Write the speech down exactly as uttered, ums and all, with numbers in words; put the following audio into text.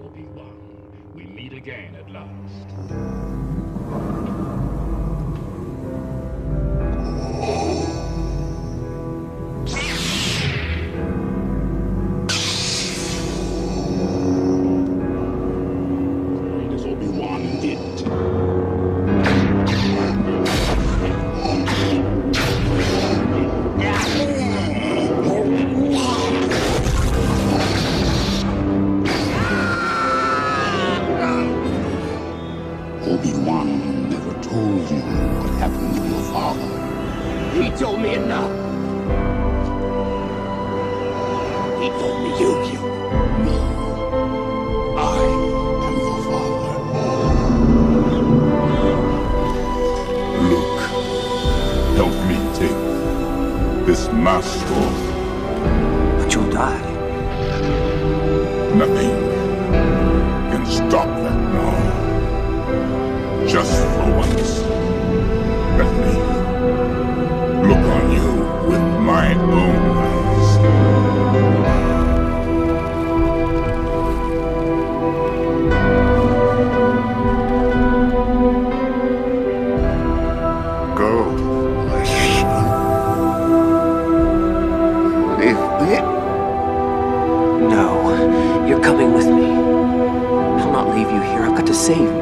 Obi-Wan. We meet again at last. What does Obi-Wan did? Obi-Wan never told you what happened to your father. He told me enough. He told me you killed him. No. I am your father. Luke, help me take this mask off. But you'll die. Nothing can stop that now. Just for once, let me look on you with my own eyes. Go, my son. Leave me. No, you're coming with me. I'll not leave you here. I've got to save you.